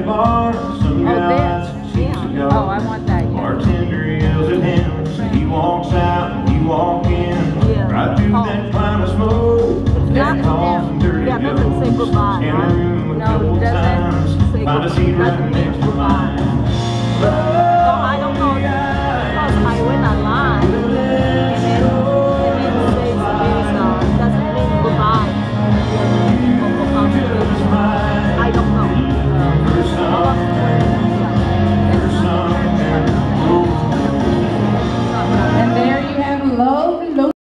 bar, some guys seems to go. Oh, I want that. Bartender yells at him, so he walks out and you walk in. Right through that cloud of smoke, that calls and dirty goes. Say goodbye. In the room a couple times, find a seat right next to mine.